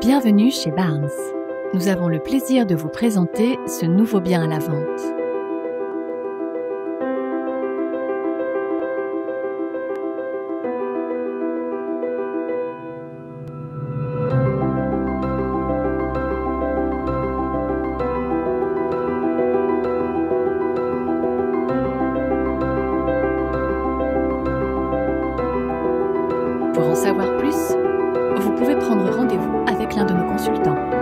Bienvenue chez Barnes. Nous avons le plaisir de vous présenter ce nouveau bien à la vente. Pour en savoir plus, vous pouvez prendre rendez-vous avec l'un de nos consultants.